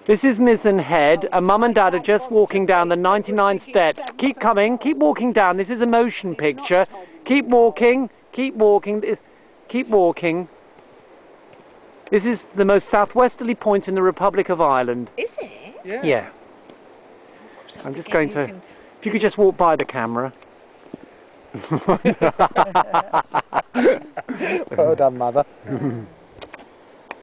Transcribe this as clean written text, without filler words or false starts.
This is Mizen Head, and Mum and Dad are just walking down the 99 steps. Keep coming, keep walking down. This is a motion picture. Keep walking, keep walking, keep walking. This is the most southwesterly point in the Republic of Ireland. Is it? Yeah. Yeah. I'm just going to... If you could just walk by the camera. Well done, Mother.